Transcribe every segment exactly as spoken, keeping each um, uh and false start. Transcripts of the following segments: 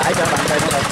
lại cho bạn đây nó được.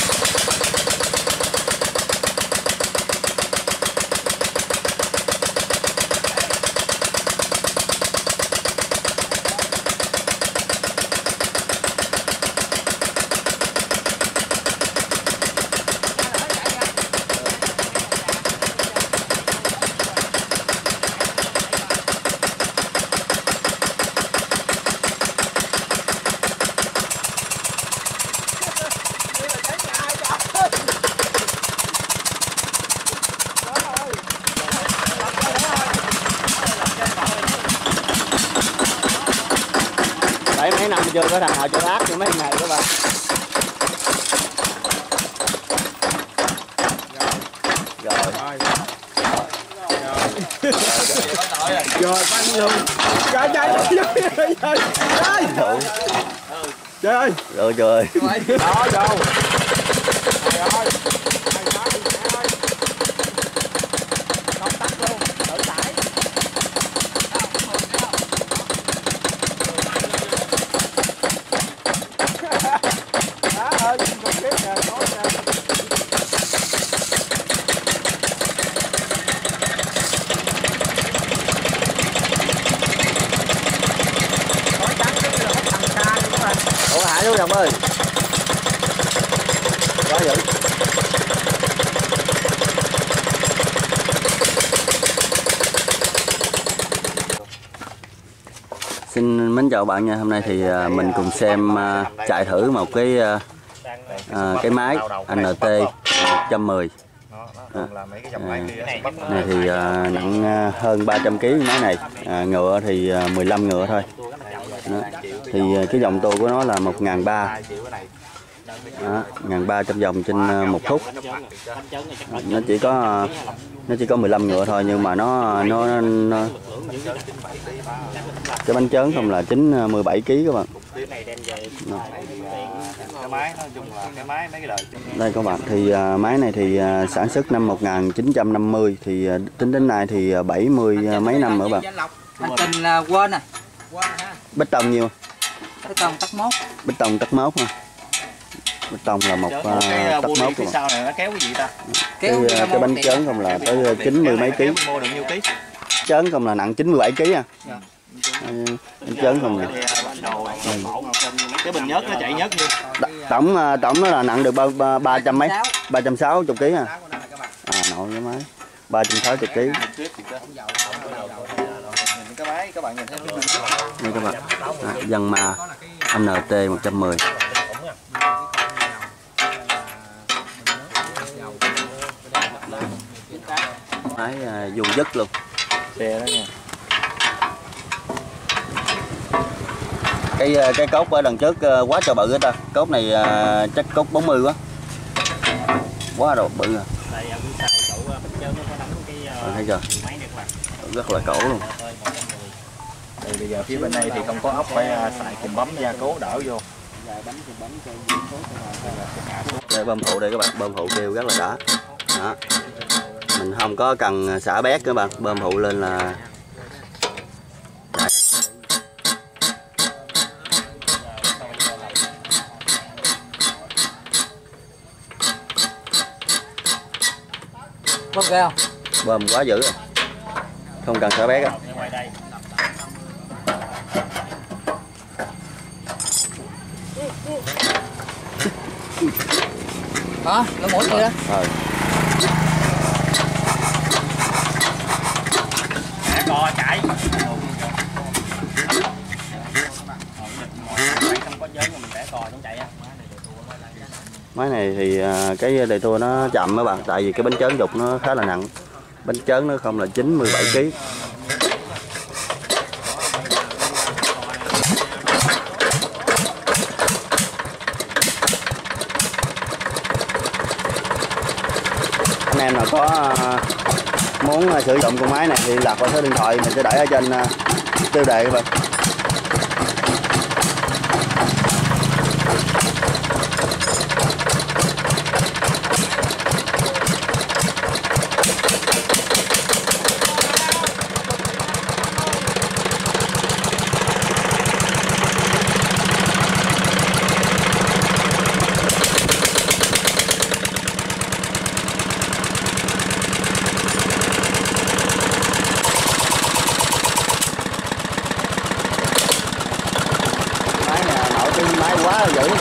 Đấy, mấy năm chưa có thằng nào chơi ác như mấy thằng này các bạn. Rồi. Rồi. Rồi bắn luôn. Trời trời trời trời. Trời. Trời ơi. Rồi trời. Đó vô. Trời ơi. Ủa hả chú Đồng ơi. Quá dữ. Xin mến chào bạn nha. Hôm nay thì mình cùng xem chạy thử một cái à, cái máy N T một trăm mười. À, này thì à, nặng hơn ba trăm ki lô gam máy này. À, ngựa thì mười lăm ngựa thôi. Đó. Thì cái vòng tua của nó là một nghìn ba trăm, một nghìn ba trăm vòng trên một phút. Nó chỉ có nó chỉ có mười lăm ngựa thôi, nhưng mà nó nó, nó cái bánh chớn không là chín mươi bảy ki lô gam các bạn. Đây các bạn, thì uh, máy này thì uh, sản xuất năm một nghìn chín trăm năm mươi, thì uh, tính đến nay thì uh, bảy mươi uh, mấy năm nữa bạn. Anh Tình uh, quên à. Bê tông nhiêu? Bê tông tắc mốt. Bê tông tắc mốt ha. Bê tông là một uh, tắc mốt phía sau này nó kéo cái gì ta? Cái, uh, cái bánh chớn không là tới uh, chín mươi mấy ký. Chớn không là nặng chín mươi bảy ký à. Dạ. Bánh chớn không nè. Cái bình nhớt nó chạy nhớt như. Tổng tổng nó là nặng được ba, ba, ba trăm mấy? ba trăm sáu mươi ký à. À nội cái máy. ba trăm sáu mươi ký. Cái máy các bạn nhìn thấy đây các bạn. À, Yanmar N T một trăm mười. Máy à, vuông dứt luôn. Xe đó nha. Cái cái cốt ở đằng trước quá trời bự hết ta. Cốt này uh, chắc cốt bốn mươi quá. Quá rồi bự rồi. À, thấy chưa? Rất là cổ luôn. Thì bây giờ phía bên đây thì không có ốc, phải xài kìm bấm gia cố đỡ vô. Đây bơm phụ đây các bạn, bơm phụ kêu rất là đã. Đó. Mình không có cần xả bét các bạn, bơm phụ lên là bơm ghê không? Bơm quá dữ rồi. Không cần xả bét á. Đó, nó mũi kia đó. Rồi. Mẹ cò chạy. Máy này thì cái đề tua nó chậm các bạn, tại vì cái bánh chớn dục nó khá là nặng. Bánh chớn nó không là chín mươi bảy ki lô gam. Anh em nào có muốn sử dụng con máy này thì lạc vào số điện thoại mình sẽ để ở trên tiêu đề các bạn. máy quá là dữ.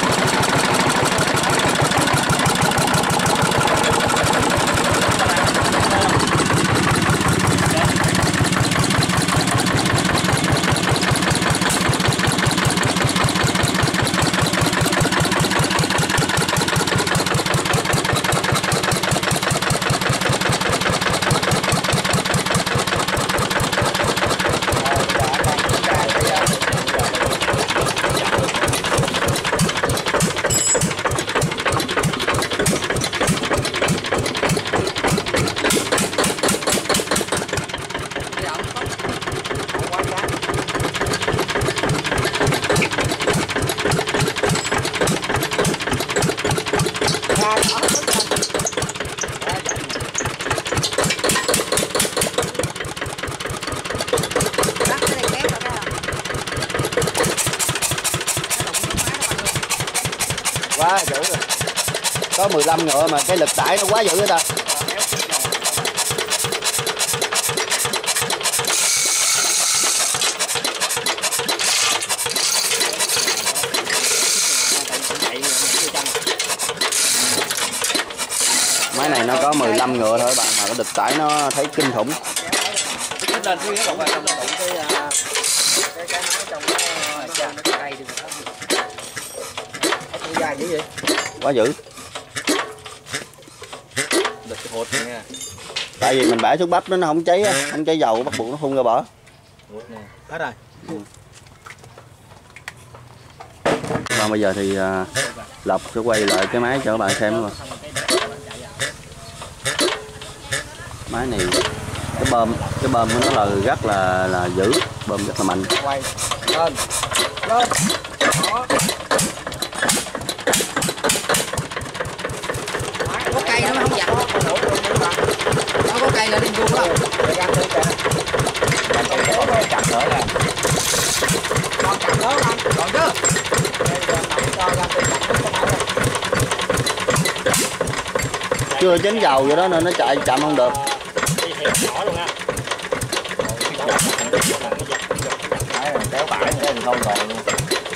Quá dữ rồi. Có mười lăm ngựa mà cái lực tải nó quá dữ người ta. Máy này nó có mười lăm ngựa thôi bạn, mà cái lực tải nó thấy kinh khủng. Lên cái cái cái cái máy trong cái cây đi. Dài dữ vậy? Quá dữ. Đực hột nha. Tại vì mình bẻ xuống bắp nó không cháy á, không cháy dầu bắt buộc nó phun ra bỏ. Hết rồi. Và bây giờ thì uh, Lộc sẽ quay lại cái máy cho các bạn xem luôn. Máy này cái bơm cái bơm của nó là rất là là dữ, bơm rất là mạnh. Quay lên lên đó. Có cây nó không giặt. Nó có cây là đi vô không? Chặt nữa nè. Còn chặt nữa không? Còn chứ. Chưa chín dầu vậy đó nên nó chạy chậm không được. Kéo tải nữa thì không còn luôn.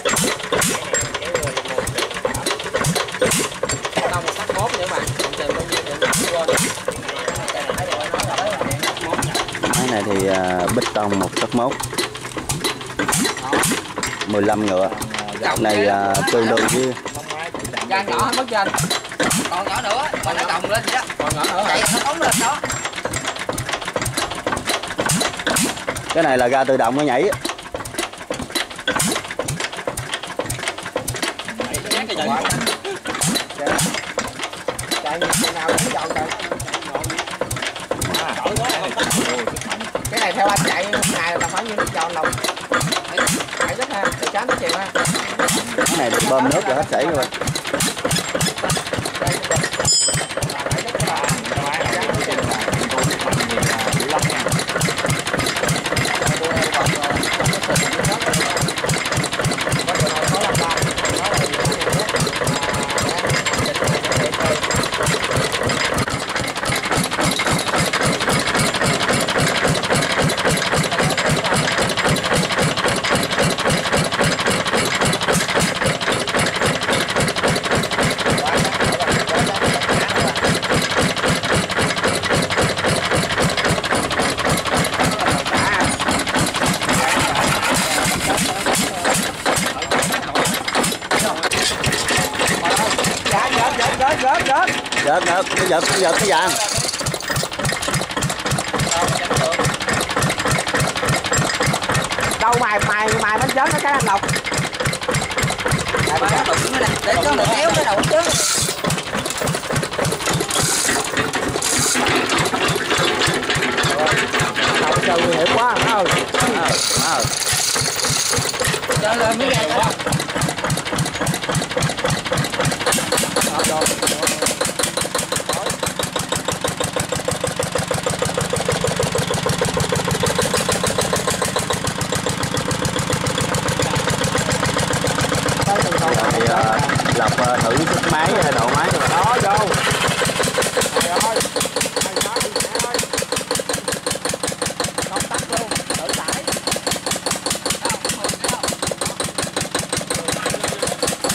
Máy này thì uh, bích tông một tấc mốt, mười lăm ngựa. Này uh, tương đương với Gan nhỏ hơn mất trên. Còn nhỏ nữa, còn nó đồng lên vậy đó. Còn nhỏ nữa chạy nó phóng lên đó. cái này là ga tự động nó nhảy. Cái này theo anh chạy một ngày là phải như nước tròn lòng. Chạy rất ha, để tránh nó chịu ha. Cái này được bơm nước rồi hết chảy rồi. Rớt rớt cái giật cái giật cái vàng. Đâu mày mày mày bánh chớn nó cái anh Lộc. Để có một kéo cái đầu chứ. Trời nguy hiểm quá ơi. Ờ. Cho lên mới ra đó. Thì uh, Lộc uh, thử sức máy độ máy rồi đó vô. Trời ơi. Không tắt luôn, tự tải.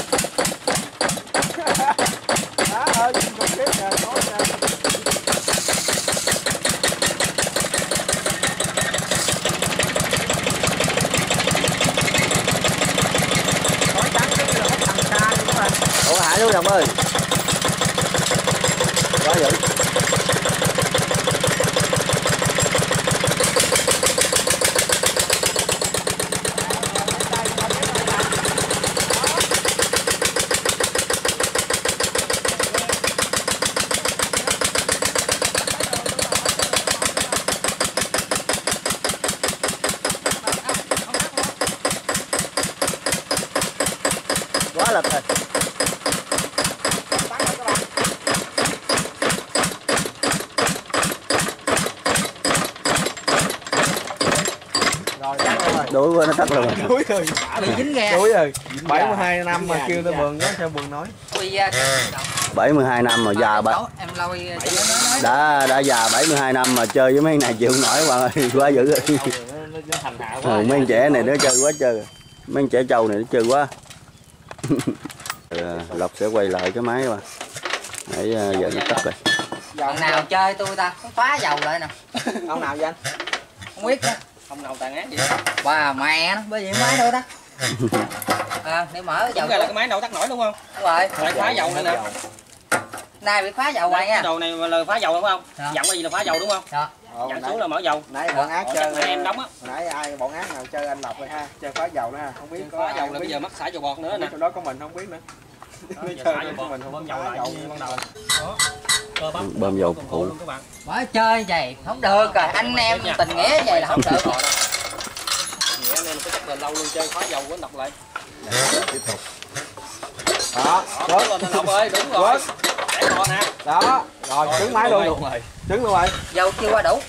Ủa hả chú Đồng ơi. Quá dữ. Quá lực rồi. Đuổi qua nó tắt luôn rồi. Đuổi rồi. Bị dính nghe. Đuổi rồi. bảy mươi hai năm mà kêu nó buồn đó sao buồn nói. bảy mươi hai năm mà già bà. Em lôi Đã đã già bảy mươi hai năm mà chơi với mấy này chịu không nổi bạn ơi, quá dữ rồi. Ừ, mấy anh trẻ này nó chơi quá chơi. Mấy anh trẻ trâu này nó chơi quá. Lộc sẽ quay lại cái máy mà. Để giờ nó tắt rồi. Ông nào chơi tôi ta, phá dầu lại nè. Ông nào vậy anh? Không biết nữa. Ông nào tàn ác gì đó. Wow, mẹ nó, bởi vì máy đâu tắt. À, để mở dầu. Đúng là cái máy đâu tắt nổi đúng không? Đúng rồi. Lại phá dầu nữa nè. Nay bị phá dầu hoài nha. Cái đồ này là phá dầu đúng không? Dạ. Dặn cái gì là phá dầu đúng không? Dạ. Dặn xuống là mở dầu. Nãy bọn ác chơi em đóng á. Nãy ai bọn ác nào chơi anh Lộc rồi ha, chơi phá dầu nữa ha, không biết có Phá dầu là bây giờ mắc xả dầu bọt nữa nè. trong đó có mình không biết nữa. Nó chơi của mình không dầu lại ban đầu. Đó. Bơm dầu phụ. Mới chơi vậy không được rồi, anh em tình nghĩa vậy là không được rồi. Nghĩa anh em có chắc là lâu luôn chơi phá dầu của đọc lại. Tiếp tục. Đó, Đó, lên Lộc ơi, đúng rồi. Để còn nè. đó, rồi trứng máy luôn rồi. Trứng luôn rồi. Dầu chưa qua đủ.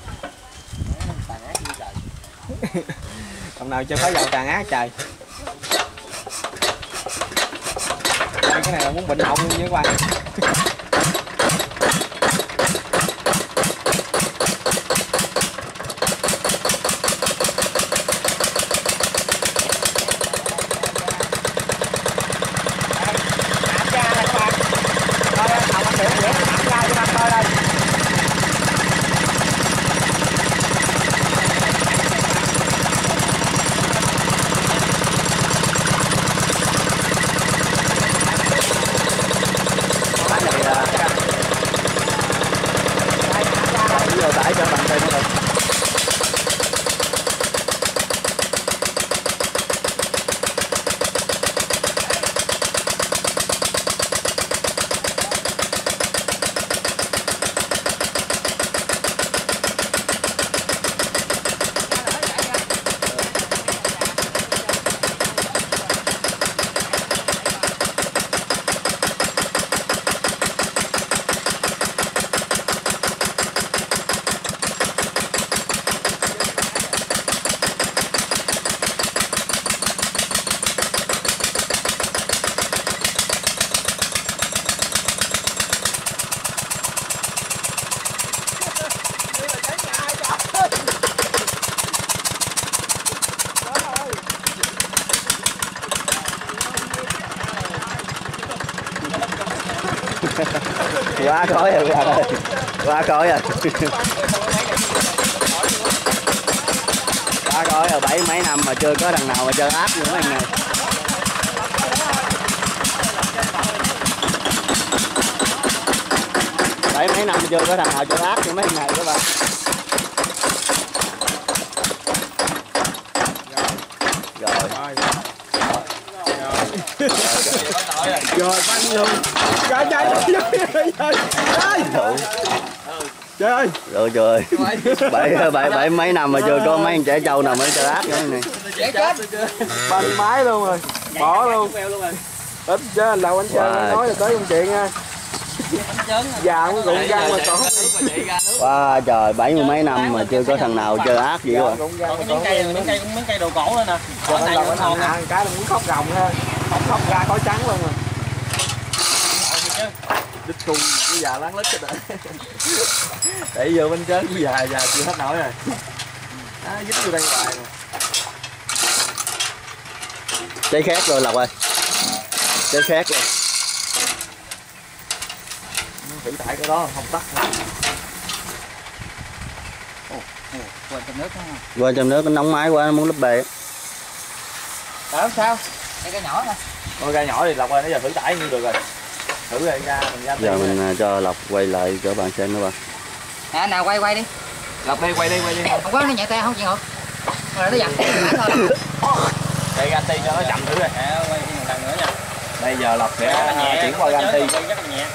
Ông nào chơi phá dầu tàn ác trời. Đây, cái này là muốn bệnh họng luôn nha các bạn. Tải cho bằng tay nó được. Quá khói rồi các bạn ơi, quá khói rồi. Quá khói rồi, bảy mấy năm mà chưa có thằng nào mà chơi áp như mấy thằng này. Bảy mấy năm chưa có thằng nào chơi áp như mấy thằng này các bạn. Rồi. Rồi bắn luôn. Trời trời trời trời. Trời ơi. Rồi trời. Bảy bảy bảy mấy năm mà chưa có mấy anh trẻ trâu nào mới chơi áp nữa này. Banh máy luôn rồi. Bỏ luôn. Ít chứ anh Lộc anh chơi anh nói rồi tới công chuyện nha. Già cũng rụng răng mà còn. Wow trời, bảy mươi mấy năm mà chưa có thằng nào chơi áp gì cả. Còn cái miếng cây miếng cây miếng cây đồ cổ nữa nè. Còn này vẫn còn nè, cái là muốn khóc rồng ha. Không khóc ra khói trắng luôn rồi. Đít cung cái già láng lít cái đợi. Để vô bên trớn cái già già chưa hết nổi rồi. Á dính vô đây hoài rồi. Cháy khét rồi Lộc ơi. Cháy khét rồi. thử tải cái đó không tắt. Quên trong nước đó. Qua trong nước nó nóng máy quá, nó muốn lấp bề. Đó sao? Cái cái nhỏ nè. Con ga nhỏ thì Lộc ơi, nãy giờ thử tải như được rồi. Thử rồi ra mình ra. Giờ mình uh, cho Lộc quay lại cho bạn xem nữa bạn. À, nào quay quay đi. Lộc đi, quay đi, quay đi. Không có nó nhẹ tay không chịu ngược. Rồi nó giật thôi. Đây ganti cho nó chậm thử rồi. À, quay một lần nữa nha. Bây giờ Lộc sẽ chuyển qua ganti. Rất là nhẹ.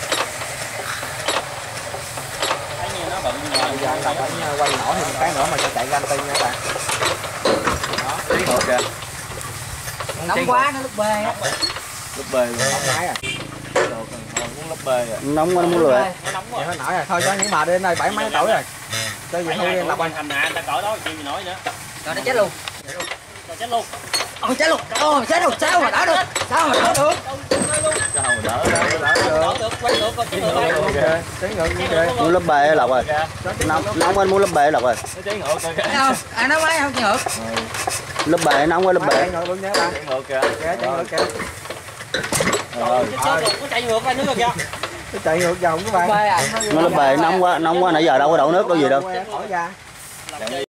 Thấy như nó bận nhẹ. Bây giờ anh Lộc phải quay nhỏ thêm một cái nữa mà cho chạy ganti nha các bạn. Đó, tiến ngược kìa. Nóng quá nó lúc bê á. Lúc bê luôn, nóng máy à. Muốn lấp bê rồi. Nóng quá nó muốn lùi. Nó nóng quá. Vậy nó nổi rồi, thôi cho những mà đi đây bảy mấy tuổi rồi. Tới vậy thôi Lộc anh. Thành à, người ta cỡ đó chịu gì nổi nữa. Rồi nó chết luôn. Rồi chết luôn. Ôi chết luôn. Ôi chết luôn. Sao mà đỡ được? Sao mà đỡ được? Sao mà đỡ đỡ đỡ Đỡ được. được, quay được con tiến ngược Tiến đây. ngược kìa, tiến ngược như kìa. Muốn lấp bề Lộc rồi. Nóng nóng quá muốn lấp bề Lộc rồi. Nó tiến ngược kìa. Thấy không? À nó máy không chịu ngược. Lấp bề nóng quá lấp bề. Tiến ngược luôn nha bạn. Tiến ngược kìa. Kìa, tiến ngược kìa. Rồi, chết luôn, có chạy ngược ra nước rồi kìa. Nó chạy ngược vòng các bạn. Bê à. Nó lấp bề nóng quá, nóng quá nãy giờ đâu có đổ nước đâu gì đâu. Thổi ra.